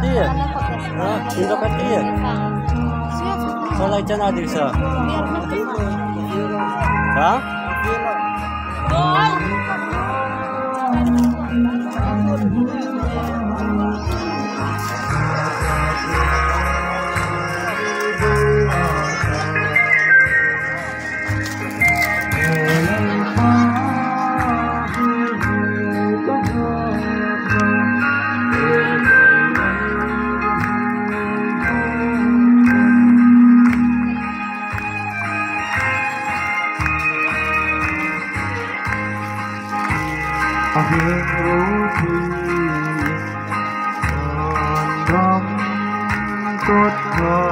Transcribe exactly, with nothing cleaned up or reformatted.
dia? Hah? Tindakan dia? Salah chana adik sa? Hah? Hãy subscribe cho kênh Ghiền Mì Gõ để không bỏ lỡ những video hấp dẫn.